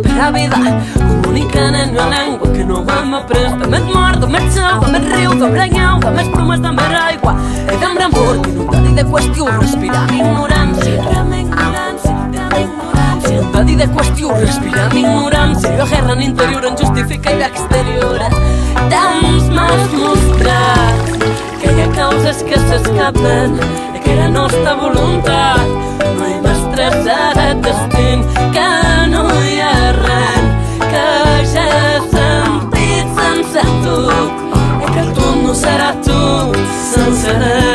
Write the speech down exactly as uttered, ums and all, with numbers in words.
per la vida, comunicant en una llengua que no hem après. Més mort, més seu, més riu, més nyau, més plomes, més aigua. He d'embrar fort, inundadi de qüestió, respirant ignorància. Inundadi de qüestió, respirant ignorància. La guerra en interior en justifica i l'exterior. Temps m'has mostrat que hi ha causes que s'escapen i que la nostra voluntat no hi m'estressarà el destin, que no hi ha res que ja he sentit sense tu i que tu no serà tu sense res.